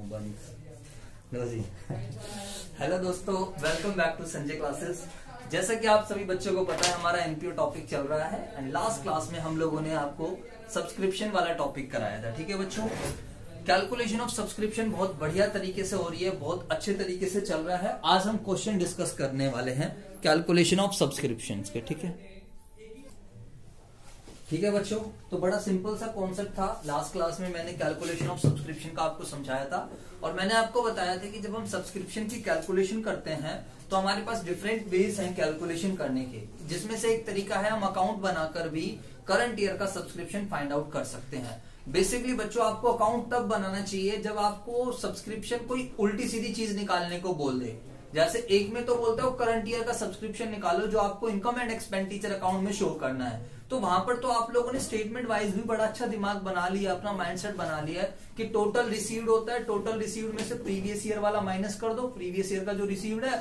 लो जी। हेलो दोस्तों, welcome back to Sanjay classes. जैसा कि आप सभी बच्चों को पता है, हमारा एनपीओ टॉपिक चल रहा है एंड लास्ट क्लास में हम लोगों ने आपको सब्सक्रिप्शन वाला टॉपिक कराया था। ठीक है बच्चों, कैलकुलेशन ऑफ सब्सक्रिप्शन बहुत बढ़िया तरीके से हो रही है, बहुत अच्छे तरीके से चल रहा है। आज हम क्वेश्चन डिस्कस करने वाले हैं कैलकुलेशन ऑफ सब्सक्रिप्शन के। ठीक है बच्चों, तो बड़ा सिंपल सा कॉन्सेप्ट था। लास्ट क्लास में मैंने कैलकुलेशन ऑफ सब्सक्रिप्शन का आपको समझाया था और मैंने आपको बताया था कि जब हम सब्सक्रिप्शन की कैलकुलेशन करते हैं तो हमारे पास डिफरेंट वेज हैं कैलकुलेशन करने के, जिसमें से एक तरीका है हम अकाउंट बनाकर भी करंट ईयर का सब्सक्रिप्शन फाइंड आउट कर सकते हैं। बेसिकली बच्चों, आपको अकाउंट तब बनाना चाहिए जब आपको सब्सक्रिप्शन कोई उल्टी सीधी चीज निकालने को बोल दे। जैसे एक में तो बोलते हो करंट ईयर का सब्सक्रिप्शन निकालो जो आपको इनकम एंड एक्सपेंडिचर अकाउंट में शो करना है, तो वहां पर तो आप लोगों ने स्टेटमेंट वाइज भी बड़ा अच्छा दिमाग बना लिया, अपना माइंडसेट बना लिया है कि टोटल रिसीव्ड होता है, टोटल रिसीव्ड में से प्रीवियस ईयर वाला माइनस कर दो, प्रीवियस ईयर का जो रिसीव्ड है,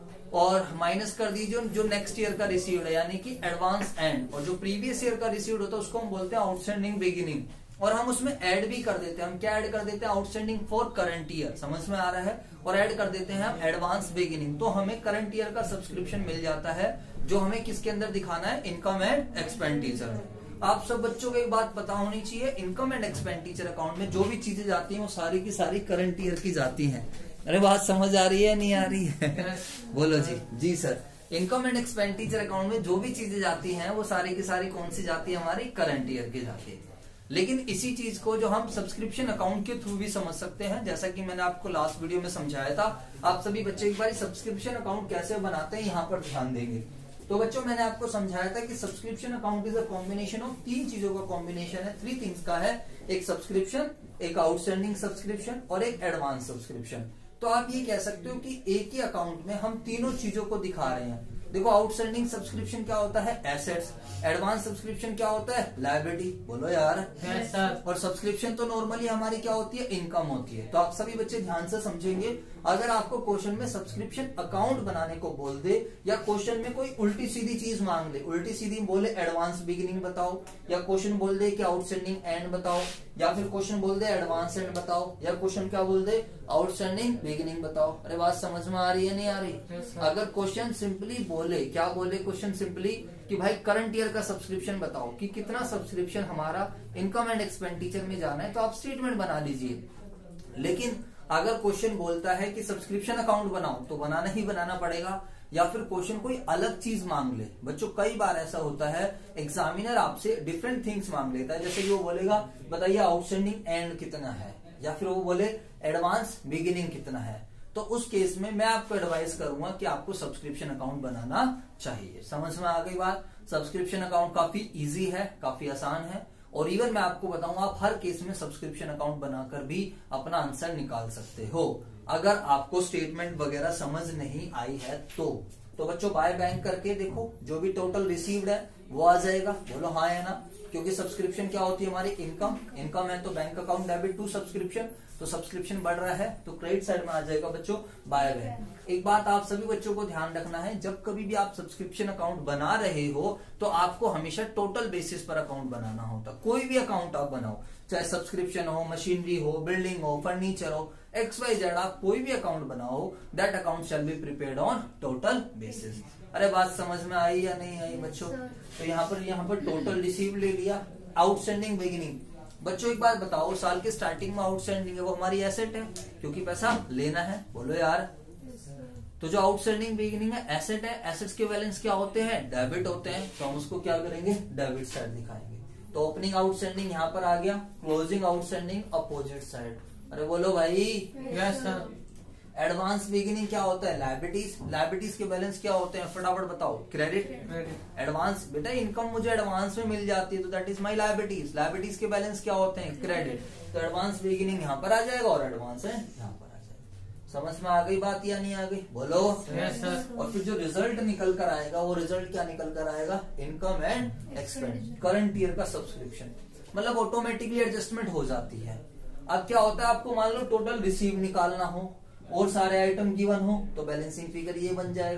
और माइनस कर दीजिए जो नेक्स्ट ईयर का रिसीव्ड है, यानी कि एडवांस एंड। और जो प्रीवियस ईयर का रिसीव्ड होता है उसको हम बोलते हैं आउटस्टैंडिंग बिगिनिंग। और हम उसमें ऐड भी कर देते हैं, हम क्या ऐड कर देते हैं, आउटस्टैंडिंग फॉर करंट ईयर, समझ में आ रहा है, और ऐड कर देते हैं हम एडवांस बिगिनिंग। तो हमें करंट ईयर का सब्सक्रिप्शन मिल जाता है जो हमें किसके अंदर दिखाना है, इनकम एंड एक्सपेंडिचर में। आप सब बच्चों को एक बात पता होनी चाहिए, इनकम एंड एक्सपेंडिचर अकाउंट में जो भी चीजें जाती हैं वो सारी की सारी करंट ईयर की जाती हैं। अरे बात समझ आ रही है नहीं आ रही है? बोलो जी। जी sir, income and expenditure account में जो भी चीजें जाती हैं वो सारी की सारी कौन सी जाती है, हमारी करंट ईयर की जाती है। लेकिन इसी चीज को जो हम सब्सक्रिप्शन अकाउंट के थ्रू भी समझ सकते हैं, जैसा कि मैंने आपको लास्ट वीडियो में समझाया था। आप सभी बच्चे एक बार सब्सक्रिप्शन अकाउंट कैसे बनाते हैं यहाँ पर ध्यान देंगे। तो बच्चों, मैंने आपको समझाया था कि subscription account is a combination of तीन चीजों का कॉम्बिनेशन है, 3 थिंग्स का है। एक सब्सक्रिप्शन, एक आउटस्टैंडिंग सब्सक्रिप्शन और एक एडवांस सब्सक्रिप्शन। तो आप ये कह सकते हो कि एक ही अकाउंट में हम तीनों चीजों को दिखा रहे हैं। देखो, आउटस्टैंडिंग सब्सक्रिप्शन क्या होता है, एसेट्स। एडवांस सब्सक्रिप्शन क्या होता है, लायबिलिटी। बोलो यार। yes, sir. और सब्सक्रिप्शन तो नॉर्मली हमारी क्या होती है, इनकम होती है। तो आप सभी बच्चे ध्यान से समझेंगे, अगर आपको क्वेश्चन में सब्सक्रिप्शन अकाउंट बनाने को बोल दे या क्वेश्चन में कोई उल्टी सीधी चीज मांग ले, उल्टी सीधी बोले एडवांस बिगिनिंग बताओ, या क्वेश्चन बोल दे कि आउटस्टैंडिंग एंड बताओ, या फिर क्वेश्चन बोल दे एडवांस एंड बताओ, या क्वेश्चन क्या बोल दे, आउटस्टैंडिंग बिगिनिंग बताओ। अरे बात समझ में आ रही है नहीं आ रही? yes, अगर क्वेश्चन सिंपली बोले, क्या बोले क्वेश्चन सिंपली कि भाई करंट ईयर का सब्सक्रिप्शन बताओ कि कितना सब्सक्रिप्शन हमारा इनकम एंड एक्सपेंडिचर में जाना है, तो आप स्टेटमेंट बना लीजिए। लेकिन अगर क्वेश्चन बोलता है कि सब्सक्रिप्शन अकाउंट बनाओ, तो बनाना ही बनाना पड़ेगा। या फिर क्वेश्चन कोई अलग चीज मांग ले, बच्चों कई बार ऐसा होता है एग्जामिनर आपसे डिफरेंट थिंग्स मांग लेता है। जैसे कि वो बोलेगा बताइए आउटस्टैंडिंग एंड कितना है, या फिर वो बोले एडवांस बिगिनिंग कितना है। तो उस केस में मैं आपको एडवाइस करूंगा कि आपको सब्सक्रिप्शन अकाउंट बनाना चाहिए। समझ में आ गई बात? सब्सक्रिप्शन अकाउंट काफी इजी है, काफी आसान है, और इवन मैं आपको बताऊंगा आप हर केस में सब्सक्रिप्शन अकाउंट बनाकर भी अपना आंसर निकाल सकते हो। अगर आपको स्टेटमेंट वगैरह समझ नहीं आई है तो बच्चों बाय बैंक करके देखो, जो भी टोटल रिसीव्ड है वो आ जाएगा। बोलो हाँ है ना? क्योंकि सब्सक्रिप्शन क्या होती है हमारी, इनकम। इनकम है तो bank account debit to subscription, तो सब्सक्रिप्शन बढ़ रहा है तो क्रेडिट साइड में आ जाएगा बच्चों बाय बैंक। एक बात आप सभी बच्चों को ध्यान रखना है, जब कभी भी आप सब्सक्रिप्शन अकाउंट बना रहे हो तो आपको हमेशा टोटल बेसिस पर अकाउंट बनाना होता। कोई भी अकाउंट आप बनाओ, चाहे सब्सक्रिप्शन हो, मशीनरी हो, बिल्डिंग हो, फर्नीचर हो, XYZ, आप कोई भी अकाउंट बनाओ, that account shall be prepared on total basis. अरे बात समझ में आई या नहीं आई बच्चों? तो यहाँ पर टोटल रिसीव ले लिया, आउटस्टैंडिंग बिगिनिंग। बच्चों एक बात बताओ, साल के स्टार्टिंग में आउटस्टैंडिंग है वो हमारी एसेट है, क्योंकि पैसा लेना है। बोलो यार। तो जो आउटस्टैंडिंग बिगिनिंग है एसेट है, एसेट्स के बैलेंस क्या होते हैं, डेबिट होते हैं, तो हम उसको क्या करेंगे, डेबिट साइड दिखाएंगे। तो ओपनिंग आउटस्टैंडिंग यहाँ पर आ गया, क्लोजिंग आउटस्टैंडिंग अपोजिट साइड। अरे बोलो भाई। yes, sir. एडवांस बिगिनिंग क्या होता है, लायबिलिटीज। लायबिलिटीज के बैलेंस क्या होते हैं, फटाफट बताओ, क्रेडिट। एडवांस, बेटा इनकम मुझे एडवांस में मिल जाती है तो that is my liabilities. Liabilities के बैलेंस क्या होते हैं, क्रेडिट। तो एडवांस बिगिनिंग यहाँ पर आ जाएगा और एडवांस है यहाँ पर आ जाएगा। समझ में आ गई बात या नहीं आ गई? बोलो। yes, sir. और फिर जो रिजल्ट निकल कर आएगा वो रिजल्ट क्या निकल कर आएगा, income and expense, current year का सब्सक्रिप्शन। मतलब ऑटोमेटिकली एडजस्टमेंट हो जाती है। अब क्या होता है, आपको मान लो टोटल रिसीव निकालना हो और सारे आइटम गिवन हो तो बैलेंसिंग फिगर ये बन जाएगा।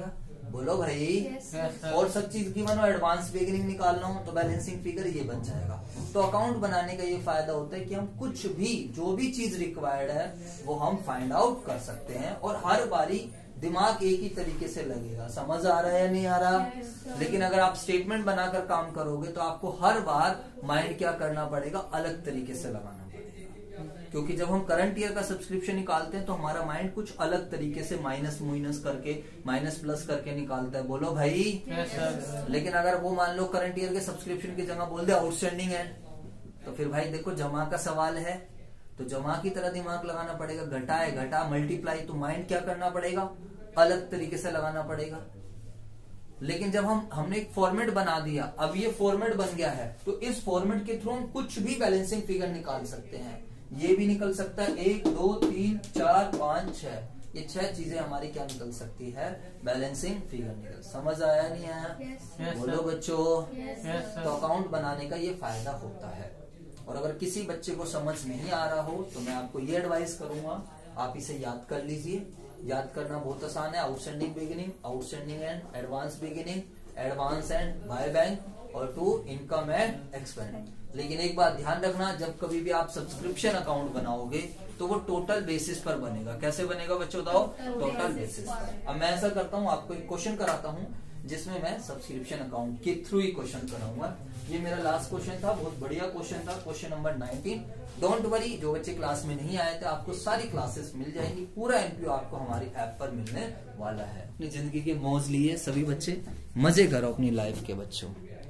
बोलो भाई। Yes, sir. और सब चीज की बनो, एडवांस बिगिनिंग निकालना हो तो बैलेंसिंग फिगर ये बन जाएगा। तो अकाउंट बनाने का ये फायदा होता है कि हम कुछ भी, जो भी चीज रिक्वायर्ड है वो हम फाइंड आउट कर सकते हैं, और हर बारी दिमाग एक ही तरीके से लगेगा। समझ आ रहा है या नहीं आ रहा? Yes, लेकिन अगर आप स्टेटमेंट बनाकर काम करोगे तो आपको हर बार माइंड क्या करना पड़ेगा, अलग तरीके से लगाना पड़ेगा। क्योंकि जब हम करंट ईयर का सब्सक्रिप्शन निकालते हैं तो हमारा माइंड कुछ अलग तरीके से माइनस माइनस करके, माइनस प्लस करके निकालता है। बोलो भाई। Yes, sir. लेकिन अगर वो मान लो करंट ईयर के सब्सक्रिप्शन की जगह बोल दे आउटस्टैंडिंग है, तो फिर भाई देखो जमा का सवाल है तो जमा की तरह दिमाग लगाना पड़ेगा। घटा है घटा, मल्टीप्लाई, तो माइंड क्या करना पड़ेगा, अलग तरीके से लगाना पड़ेगा। लेकिन जब हमने एक फॉर्मेट बना दिया, अब ये फॉर्मेट बन गया है, तो इस फॉर्मेट के थ्रू हम कुछ भी बैलेंसिंग फिगर निकाल सकते हैं। ये भी निकल सकता है, 1 2 3 4 5 6, ये 6 चीजें हमारी क्या निकल सकती है, बैलेंसिंग फिगर निकल। समझ आया नहीं आया? Yes, बोलो sir. बच्चों। Yes, sir. तो अकाउंट बनाने का ये फायदा होता है। और अगर किसी बच्चे को समझ नहीं आ रहा हो तो मैं आपको ये एडवाइस करूंगा, आप इसे याद कर लीजिए। याद करना बहुत आसान है। Outstanding beginning, outstanding end, advance beginning, advance end, by bank, और टू इनकम एंड एक्सपेंड। लेकिन एक बात ध्यान रखना, जब कभी भी आप सब्सक्रिप्शन अकाउंट बनाओगे तो वो टोटल बेसिस पर बनेगा। कैसे बनेगा बच्चों बताओ? टोटल बेसिस पर। अब मैं ऐसा करता हूँ, आपको एक क्वेश्चन कराता हूँ जिसमें मैं सब्सक्रिप्शन अकाउंट के थ्रू ही क्वेश्चन कराऊंगा। ये मेरा लास्ट क्वेश्चन था, बहुत बढ़िया क्वेश्चन था, क्वेश्चन नंबर 19। डोंट वरी, जो बच्चे क्लास में नहीं आए थे आपको सारी क्लासेस मिल जाएंगी, पूरा एमपीओ आपको हमारी ऐप पर मिलने वाला है। अपनी जिंदगी के मौज लिए सभी बच्चे मजे करो अपनी लाइफ के बच्चों।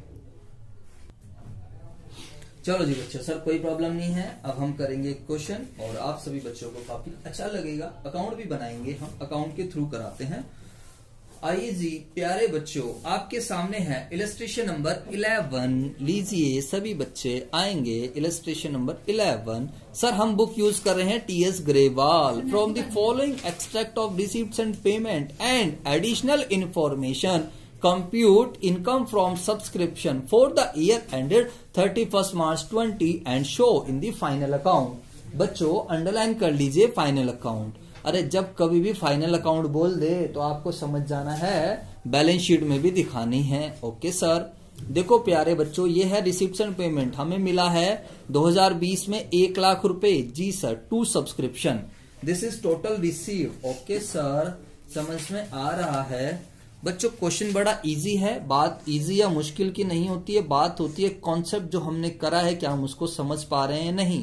चलो जी बच्चों, सर कोई प्रॉब्लम नहीं है। अब हम करेंगे क्वेश्चन और आप सभी बच्चों को काफी अच्छा लगेगा। अकाउंट भी बनाएंगे हम, अकाउंट के थ्रू कराते हैं। आइए जी प्यारे बच्चों, आपके सामने है इलस्ट्रेशन नंबर 11। लीजिए सभी बच्चे आएंगे, इलस्ट्रेशन नंबर 11। सर हम बुक यूज कर रहे हैं TS Grewal. From the following extract of receipts and payment and additional information compute income from subscription for the year ended 31st March 20 and show in the final account। बच्चों underline कर लीजिए final account. अरे जब कभी भी final account बोल दे तो आपको समझ जाना है बैलेंस शीट में भी दिखानी है। Okay sir. देखो प्यारे बच्चों, ये है रिसिप्ट्स एंड पेमेंट। हमें मिला है 2020 में 1 लाख रुपए। जी sir, 2 subscription. This is total receive. Okay sir, समझ में आ रहा है बच्चों। क्वेश्चन बड़ा इजी है। बात इजी या मुश्किल की नहीं होती है, बात होती है कॉन्सेप्ट जो हमने करा है, क्या हम उसको समझ पा रहे हैं नहीं।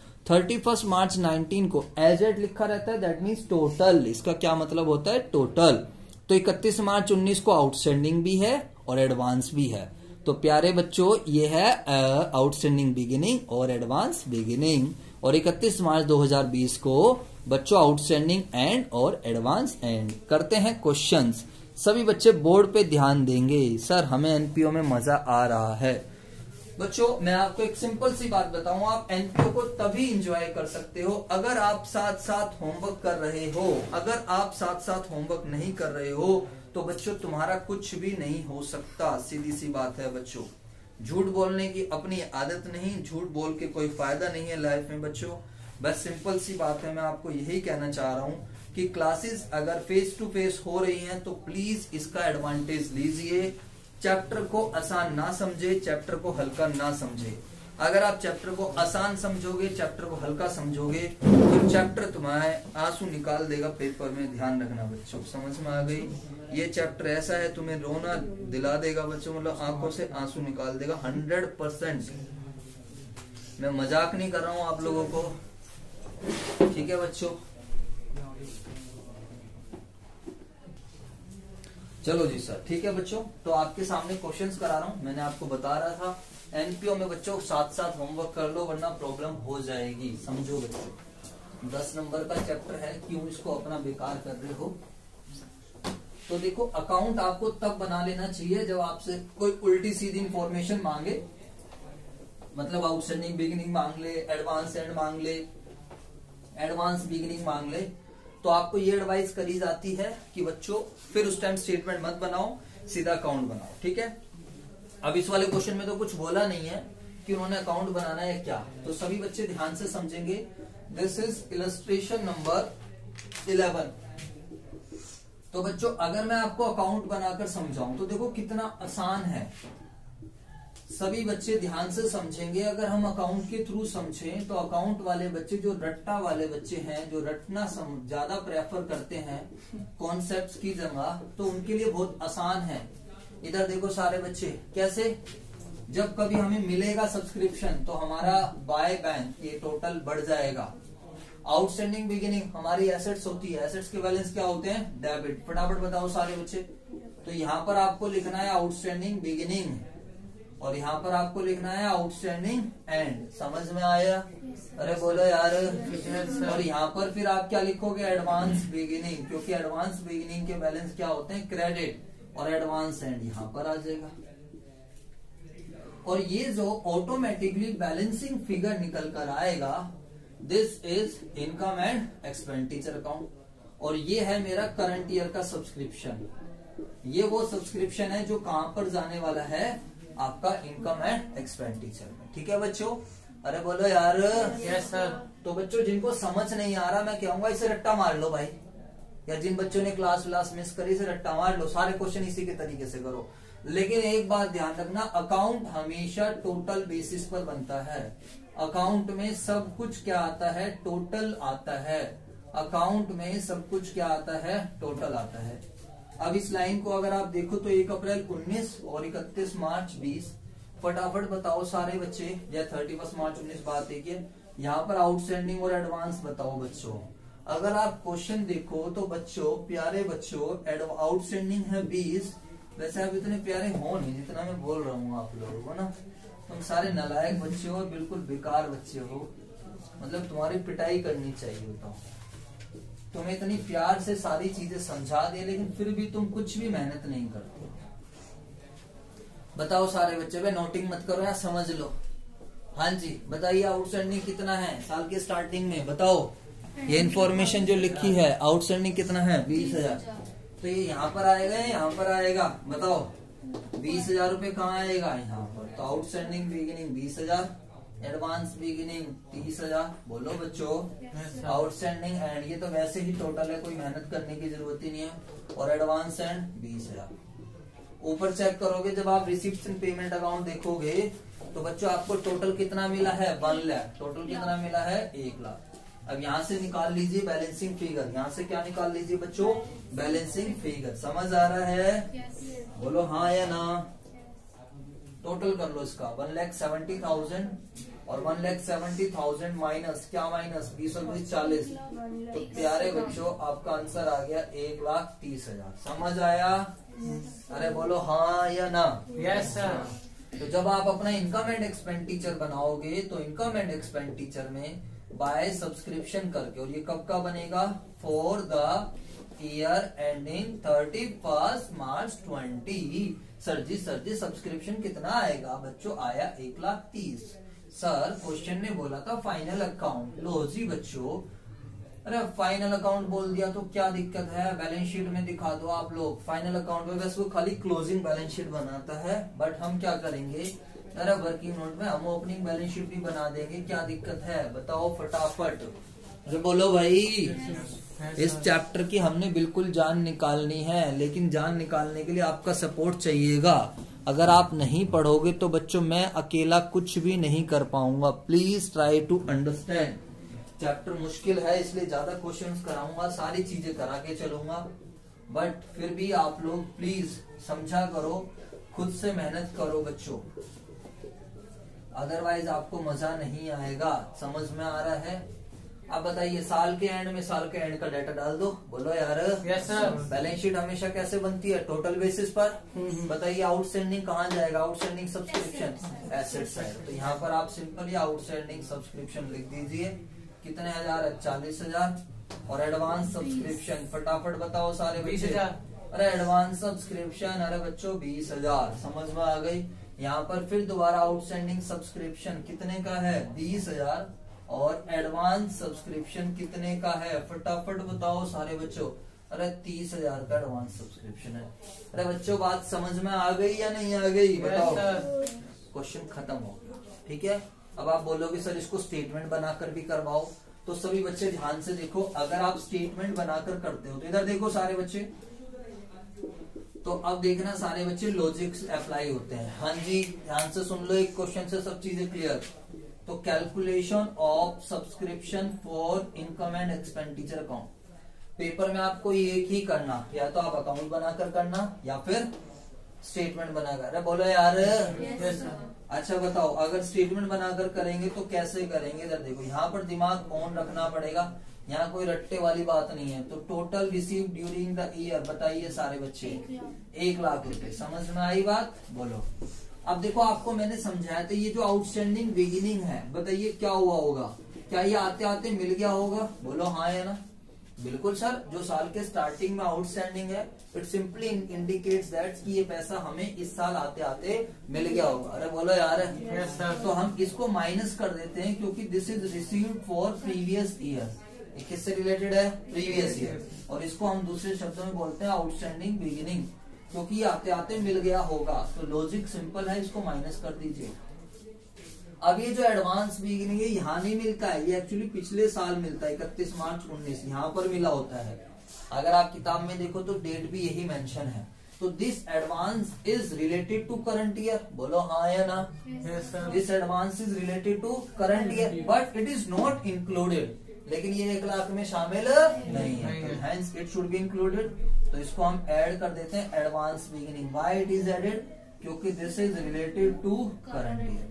31 मार्च 19 को एज एट लिखा रहता है, दैट मीन्स टोटल। इसका क्या मतलब होता है? टोटल। तो 31 मार्च 19 को आउटस्टैंडिंग भी है और एडवांस भी है। तो प्यारे बच्चों ये है आउटस्टैंडिंग बिगिनिंग और एडवांस बिगिनिंग। और 31 मार्च 2020 को बच्चों आउटस्टैंडिंग एंड और एडवांस एंड। करते हैं क्वेश्चंस। सभी बच्चे बोर्ड पे ध्यान देंगे। सर हमें एनपीओ में मजा आ रहा है। बच्चों मैं आपको एक सिंपल सी बात बताऊं, आप एनपीओ को तभी एंजॉय कर सकते हो अगर आप साथ साथ होमवर्क कर रहे हो। अगर आप साथ साथ होमवर्क नहीं कर रहे हो तो बच्चों तुम्हारा कुछ भी नहीं हो सकता। सीधी सी बात है बच्चों। झूठ बोलने की अपनी आदत नहीं, झूठ बोल के कोई फायदा नहीं है लाइफ में बच्चों। बस सिंपल सी बात है, मैं आपको यही कहना चाह रहा हूं कि क्लासेस अगर फेस टू फेस हो रही हैं तो प्लीज इसका एडवांटेज लीजिए। चैप्टर को आसान ना समझे, चैप्टर को हल्का ना समझे। अगर आप चैप्टर को आसान समझोगे, चैप्टर को हल्का समझोगे तो चैप्टर तुम्हारे आंसू निकाल देगा पेपर में। ध्यान रखना बच्चों, समझ में आ गई? ये चैप्टर ऐसा है तुम्हें रोना दिला देगा बच्चों, मतलब आंखों से आंसू निकाल देगा 100%। मैं मजाक नहीं कर रहा हूं आप लोगों को, ठीक है बच्चों? चलो जी सर, ठीक है बच्चों। तो आपके सामने क्वेश्चंस करा रहा हूं। मैंने आपको बता रहा था एनपीओ में बच्चों साथ साथ होमवर्क कर लो वरना प्रॉब्लम हो जाएगी। समझो बच्चों, 10 नंबर का चैप्टर है, क्यों इसको अपना बेकार कर रहे हो? तो देखो अकाउंट आपको तब बना लेना चाहिए जब आपसे कोई उल्टी सीधी इंफॉर्मेशन मांगे, मतलब आउटस्टैंडिंग बिगिनिंग मांग ले, एडवांस एंड मांग ले, एडवांस बिगिनिंग मांग ले, तो आपको ये एडवाइस करी जाती है कि बच्चों फिर उस टाइम स्टेटमेंट मत बनाओ, सीधा अकाउंट बनाओ। ठीक है? अब इस वाले क्वेश्चन में तो कुछ बोला नहीं है कि उन्होंने अकाउंट बनाना है क्या, तो सभी बच्चे ध्यान से समझेंगे। This is illustration number 11। तो बच्चों अगर मैं आपको अकाउंट बनाकर समझाऊं तो देखो कितना आसान है। सभी बच्चे ध्यान से समझेंगे। अगर हम अकाउंट के थ्रू समझें तो अकाउंट वाले बच्चे, जो रट्टा वाले बच्चे हैं, जो रटना ज्यादा प्रेफर करते हैं कॉन्सेप्ट्स की जगह, तो उनके लिए बहुत आसान है। इधर देखो सारे बच्चे, कैसे? जब कभी हमें मिलेगा सब्सक्रिप्शन तो हमारा बाय बैंक ये टोटल बढ़ जाएगा। आउटस्टैंडिंग बिगिनिंग हमारी एसेट्स होती है, एसेट्स के बैलेंस क्या होते हैं? डेबिट। फटाफट बताओ सारे बच्चे। तो यहाँ पर आपको लिखना है आउटस्टैंडिंग बिगिनिंग और यहाँ पर आपको लिखना है आउटस्टैंडिंग एंड। समझ में आया? अरे बोलो यार। और यहाँ पर फिर आप क्या लिखोगे? एडवांस बिगिनिंग, क्योंकि एडवांस बिगिनिंग के बैलेंस क्या होते हैं? क्रेडिट। और एडवांस एंड यहाँ पर आ जाएगा। और ये जो ऑटोमेटिकली बैलेंसिंग फिगर निकल कर आएगा, this is income and expenditure account. और ये है मेरा करंट ईयर का सब्सक्रिप्शन। ये वो सब्सक्रिप्शन है जो कहां पर जाने वाला है? आपका इनकम एंड एक्सपेंडिचर में। ठीक है बच्चों? अरे बोलो यार। Yes sir. तो बच्चों जिनको समझ नहीं आ रहा, मैं कहूंगा इसे रट्टा मार लो भाई, या जिन बच्चों ने क्लास मिस करी इसे रट्टा मार लो। सारे क्वेश्चन इसी के तरीके से करो। लेकिन एक बात ध्यान रखना, अकाउंट हमेशा टोटल बेसिस पर बनता है। अकाउंट में सब कुछ क्या आता है? टोटल आता है। अकाउंट में सब कुछ क्या आता है? टोटल आता है। अब इस लाइन को अगर आप देखो तो 1 अप्रैल 19 और 31 मार्च 20। फटाफट बताओ सारे बच्चे, या 31 मार्च 19 बात एक है। यहाँ पर आउटस्टैंडिंग और एडवांस बताओ बच्चों। अगर आप क्वेश्चन देखो तो बच्चों, प्यारे बच्चों, आउटस्टैंडिंग है 20। वैसे आप इतने प्यारे हो नहीं जितना मैं बोल रहा हूँ आप लोगों को ना। तुम सारे नालायक बच्चे हो, बिल्कुल बेकार बच्चे हो, मतलब तुम्हारी पिटाई करनी चाहिए। बताओ, तुम्हें इतनी प्यार से सारी चीजें समझा दे लेकिन फिर भी तुम कुछ भी मेहनत नहीं करते। बताओ सारे बच्चे, वे नोटिंग मत करो या समझ लो। हाँ जी बताइए, आउटस्टैंडिंग कितना है साल के स्टार्टिंग में? बताओ, ये इन्फॉर्मेशन जो लिखी है, आउटस्टैंडिंग कितना है? 20,000। तो ये यहाँ पर आएगा या यहाँ पर आएगा? बताओ, 20,000 रुपए कहाँ आएगा? यहाँ पर। तो आउटस्टैंडिंग बिगिनिंग 20,000, एडवांस बिगिनिंग 30,000। बोलो बच्चों। आउटस्टैंडिंग एंड, ये तो वैसे ही टोटल है, कोई मेहनत करने की जरूरत ही नहीं है। और एडवांस एंड 20,000। ऊपर चेक करोगे, जब आप रिसिप्ट एंड पेमेंट अकाउंट देखोगे तो बच्चों आपको टोटल कितना मिला है? 1 लाख। टोटल कितना मिला है? 1 लाख। अब यहाँ से निकाल लीजिए बैलेंसिंग फिगर। यहाँ से क्या निकाल लीजिए बच्चों? Balancing figure. समझ आ रहा है? बोलो हाँ या ना। टोटल कर लो इसका। 1,70,000 और 1,70,000 माइनस क्या? माइनस 20 और 20 40। तो प्यारे बच्चों आपका आंसर आ गया 1,30,000। समझ आया? अरे बोलो हाँ या ना। Yes sir. तो जब आप अपना इनकम एंड एक्सपेंडिचर बनाओगे तो इनकम एंड एक्सपेंडिचर में बाय सब्सक्रिप्शन करके, और ये कब का बनेगा? For the year ending 31 March 20। Sir जी सब्सक्रिप्शन कितना आएगा? बच्चों आया 1,30,000। सर क्वेश्चन ने बोला था फाइनल अकाउंट। लो जी बच्चों, अरे फाइनल अकाउंट बोल दिया तो क्या दिक्कत है? बैलेंस शीट में दिखा दो आप लोग। फाइनल अकाउंट में वैसे वो खाली क्लोजिंग बैलेंस शीट बनाता है, बट हम क्या करेंगे? अरे वर्किंग नोट में हम ओपनिंग बैलेंस शीट भी बना देंगे। क्या दिक्कत है? बताओ फटाफट। अरे बोलो भाई। इस चैप्टर की हमने बिल्कुल जान निकालनी है, लेकिन जान निकालने के लिए आपका सपोर्ट चाहिएगा। अगर आप नहीं पढ़ोगे तो बच्चों मैं अकेला कुछ भी नहीं कर पाऊंगा। Please try to understand. Chapter मुश्किल है इसलिए ज्यादा क्वेश्चंस कराऊंगा, सारी चीजें करा के चलूंगा, बट फिर भी आप लोग प्लीज समझा करो, खुद से मेहनत करो बच्चों, अदरवाइज आपको मजा नहीं आएगा। समझ में आ रहा है? अब बताइए, साल के एंड का डाटा डाल दो। बोलो यार। Yes sir. बैलेंस शीट हमेशा कैसे बनती है? टोटल बेसिस पर। बताइए आउटस्टैंडिंग कहाँ जाएगा? Outstanding subscription asset side. तो यहाँ पर आप सिंपली आउटस्टैंडिंग सब्सक्रिप्शन लिख दीजिए। कितने हजार है? 40,000। और एडवांस सब्सक्रिप्शन फटाफट बताओ सारे 20,000। अरे एडवांस सब्सक्रिप्शन, अरे बच्चों 20,000। समझ में आ गई? यहाँ पर फिर दोबारा आउटस्टैंडिंग सब्सक्रिप्शन कितने का है? 20,000। और एडवांस सब्सक्रिप्शन कितने का है? फटाफट बताओ सारे बच्चों। अरे 30,000 का एडवांस सब्सक्रिप्शन है। अरे बच्चों बात समझ में आ गई या नहीं आ गई? बताओ। क्वेश्चन खत्म हो गया। ठीक है, अब आप बोलोगे सर इसको स्टेटमेंट बनाकर भी करवाओ। तो सभी बच्चे ध्यान से देखो, अगर आप स्टेटमेंट बनाकर करते हो तो इधर देखो सारे बच्चे, तो अब देखना सारे बच्चे लॉजिक्स अप्लाई होते हैं। हाँ जी, ध्यान से सुन लो, एक क्वेश्चन से सब चीजें क्लियर। तो calculation of subscription for income and expenditure account, paper में आपको एक ही करना, या तो आप अकाउंट बनाकर करना या फिर स्टेटमेंट बनाकर। अरे बोलो यार। Yes sir. अच्छा बताओ, अगर स्टेटमेंट बनाकर करेंगे तो कैसे करेंगे? इधर देखो, यहाँ पर दिमाग ऑन रखना पड़ेगा, यहाँ कोई रट्टे वाली बात नहीं है। तो total receive during the year बताइए सारे बच्चे, 1 लाख रुपए। समझ में आई बात? बोलो। अब देखो, आपको मैंने समझाया था, ये जो आउटस्टैंडिंग बिगिनिंग है, बताइए क्या हुआ होगा? क्या ये आते आते मिल गया होगा? बोलो हाँ या ना। बिल्कुल सर, जो साल के स्टार्टिंग में आउटस्टैंडिंग है, इट सिंपली इंडिकेट्स दैट कि ये पैसा हमें इस साल आते आते मिल गया होगा। अरे बोलो यार। Yes sir. तो हम इसको माइनस कर देते हैं, क्योंकि this is received for previous year. ये किससे रिलेटेड है? Previous year. और इसको हम दूसरे शब्दों में बोलते हैं आउटस्टैंडिंग बिगिनिंग, क्योंकि आते आते मिल गया होगा। तो लॉजिक सिंपल है, इसको माइनस कर दीजिए। अब ये जो एडवांस बिगिनिंग है, यहाँ नहीं मिलता है, ये एक्चुअली पिछले साल मिलता है, 31 मार्च 19 यहाँ पर मिला होता है। अगर आप किताब में देखो तो डेट भी यही मेंशन है। तो this advance is related to current year. बोलो हाँ या ना। Yes sir. This advance is related to current year, but it is not included. लेकिन ये 1 लाख में शामिल नहीं है, hence it should be included. तो इसको हम ऐड कर देते हैं advance beginning. Why it is added? क्योंकि this is related to current year.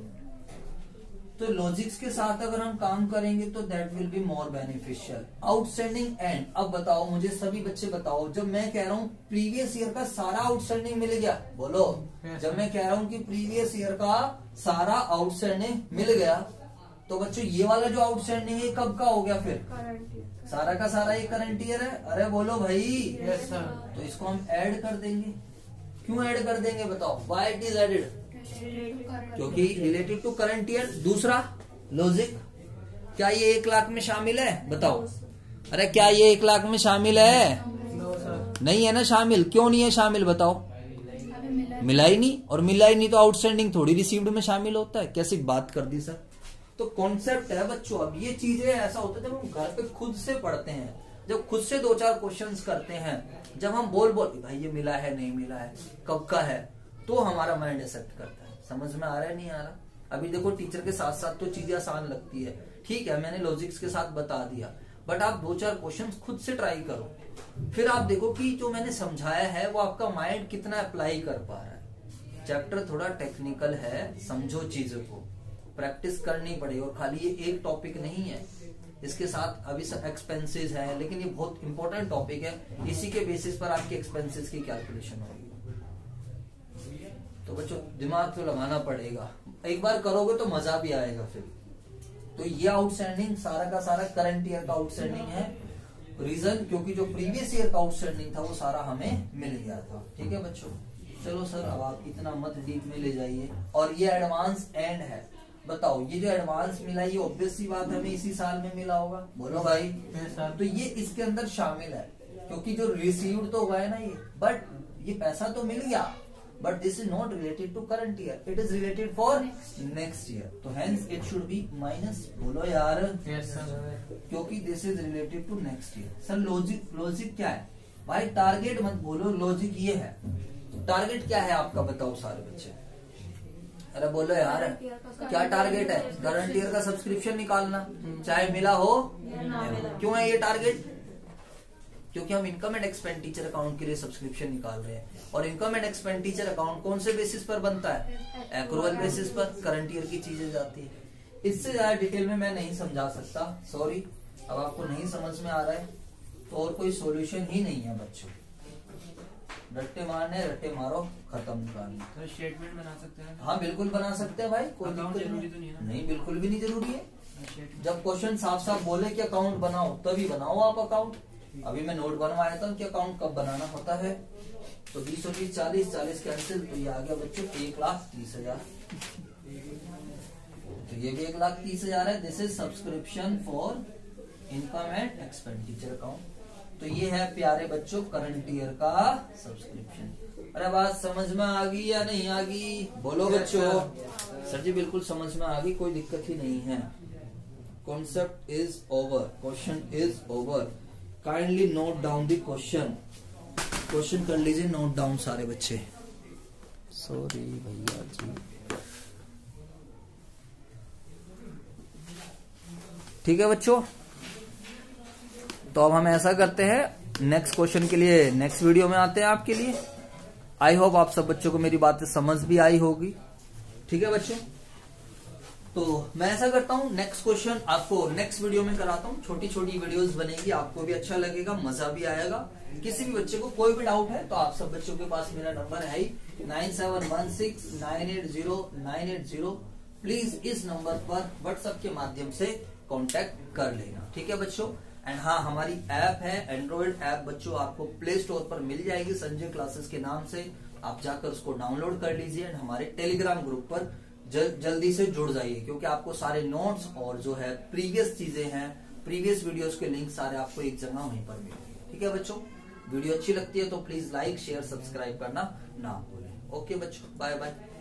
तो लॉजिक्स के साथ अगर हम काम करेंगे तो that will be more beneficial. Outstanding end, अब बताओ मुझे सभी बच्चे बताओ, जब मैं कह रहा हूँ प्रीवियस ईयर का सारा आउटस्टैंडिंग मिल गया, बोलो। जब मैं कह रहा हूँ कि प्रीवियस ईयर का सारा आउटस्टैंडिंग मिल गया, तो बच्चों ये वाला जो आउटस्टैंडिंग है कब का हो गया? फिर सारा का सारा ये करंट ईयर है। अरे बोलो भाई। Yes sir. तो इसको हम ऐड कर देंगे। क्यों ऐड कर देंगे बताओ? Why it is added? क्योंकि रिलेटेड टू करंट ईयर। दूसरा लॉजिक, क्या ये 1 लाख में शामिल है? बताओ। अरे क्या ये 1 लाख में शामिल है? No sir. नहीं है ना शामिल। क्यों नहीं है शामिल बताओ? मिला ही नहीं, और मिला ही नहीं तो आउटस्टैंडिंग थोड़ी रिसीव्ड में शामिल होता है। कैसी बात कर दी सर। तो कॉन्सेप्ट है बच्चों। अब ये चीजें ऐसा होता है जब हम घर पे खुद से पढ़ते हैं, जब खुद से 2-4 क्वेश्चंस करते हैं, जब हम बोल भाई ये मिला है नहीं मिला है कब का है, तो हमारा माइंड एक्सेप्ट करता है। समझ में आ रहा है नहीं आ रहा? अभी देखो, टीचर के साथ साथ तो चीजें आसान लगती है, ठीक है, मैंने लॉजिक्स के साथ बता दिया, बट आप 2-4 क्वेश्चंस खुद से ट्राई करो, फिर आप देखो कि जो मैंने समझाया है वो आपका माइंड कितना अप्लाई कर पा रहा है। चैप्टर थोड़ा टेक्निकल है, समझो चीजों को, प्रैक्टिस करनी पड़ेगी। और खाली ये एक टॉपिक नहीं है, इसके साथ अभी सब एक्सपेंसेस है, लेकिन ये बहुत इंपॉर्टेंट टॉपिक है। इसी के बेसिस पर आपके एक्सपेंसेस की कैलकुलेशन होगी। तो बच्चों दिमाग तो लगाना पड़ेगा, एक बार करोगे तो मजा भी आएगा फिर। तो ये आउटस्टैंडिंग सारा का सारा करंट ईयर का आउटस्टैंडिंग है। रीजन क्योंकि जो प्रीवियस ईयर का आउटस्टैंडिंग था वो सारा हमें मिल गया था। ठीक है बच्चों, चलो सर अब आप इतना मत डीप में ले जाइए। और ये एडवांस एंड है, बताओ ये जो एडवांस मिला ये ऑब्वियस सी बात हमें इसी साल में मिला होगा। बोलो भाई। तो ये इसके अंदर शामिल है, क्योंकि जो रिसीव्ड तो हुआ है ना ये, बट ये पैसा तो मिल गया, but this is not related to current year, it is related for next year. तो hence it should be minus. बोलो यार। Yes sir. क्योंकि this is related to next year. Sir logic क्या है भाई? टारगेट मत बोलो, लॉजिक ये है। टारगेट क्या है आपका बताओ सारे बच्चे? अरे बोलो यार, क्या टारगेट है? करंट ईयर का सब्सक्रिप्शन निकालना, चाहे मिला हो या ना मिला। क्यों है ये टारगेट? क्योंकि हम इनकम एंड एक्सपेंडिचर अकाउंट के लिए सब्सक्रिप्शन निकाल रहे हैं, और इनकम एंड एक्सपेंडिचर अकाउंट कौन से बेसिस पर बनता है? एक्रूअल बेसिस पर। करंट ईयर की चीजें जाती है। इससे ज्यादा डिटेल में मैं नहीं समझा सकता, सॉरी। अब आपको नहीं समझ में आ रहा है तो और कोई सॉल्यूशन ही नहीं है बच्चों। रट्टे मारने, रट्टे मारो, खत्म निकालना। तो स्टेटमेंट बना सकते हैं? हाँ बिल्कुल बना सकते हैं भाई, कोई अकाउंट दिक्कत जरूरी तो नहीं है ना? नहीं, बिल्कुल भी नहीं जरूरी है। स्टेटमेंट जब क्वेश्चन साफ साफ बोले कि अकाउंट बनाओ तभी बनाओ आप अकाउंट। अभी मैं नोट बनवाया था कि अकाउंट कब बनाना होता है। तो 20 और 20 40 कैंसिल, तो ये आ गया बच्चों 1,30,000। तो ये भी 1,30,000 है। This is subscription for income and expenditure account. तो ये है प्यारे बच्चों करंट ईयर का सब्सक्रिप्शन। अरे बात समझ में आ गई या नहीं आ गई? बोलो बच्चों। सर जी बिल्कुल समझ में आ गई, कोई दिक्कत ही नहीं है। Concept is over, question is over. Kindly note down the question. Question कर लीजिए नोट डाउन सारे बच्चे। सॉरी भैया जी। ठीक है बच्चों, तो अब हम ऐसा करते हैं, नेक्स्ट क्वेश्चन के लिए नेक्स्ट वीडियो में आते हैं आपके लिए। आई होप आप सब बच्चों को मेरी बातें समझ भी आई होगी। ठीक है बच्चों, तो मैं ऐसा करता हूं, नेक्स्ट क्वेश्चन आपको नेक्स्ट वीडियो में कराता हूं। छोटी छोटी वीडियोस बनेगी, आपको भी अच्छा लगेगा, मजा भी आएगा। किसी भी बच्चे को कोई भी डाउट है तो आप सब बच्चों के पास मेरा नंबर है 9716980980। प्लीज इस नंबर पर व्हाट्सएप के माध्यम से कांटेक्ट कर लेना। ठीक है बच्चों, एंड हाँ, हमारी ऐप है, एंड्रॉइड ऐप बच्चों आपको प्ले स्टोर पर मिल जाएगी संजय क्लासेस के नाम से। आप जाकर उसको डाउनलोड कर लीजिए एंड हमारे टेलीग्राम ग्रुप पर जल्दी से जुड़ जाइए, क्योंकि आपको सारे नोट्स और जो है प्रीवियस चीजें हैं, प्रीवियस वीडियोस के लिंक सारे आपको एक जगह वहीं पर मिलेंगे। ठीक है बच्चों, वीडियो अच्छी लगती है तो प्लीज लाइक शेयर सब्सक्राइब करना ना भूलें। ओके बच्चों, बाय बाय।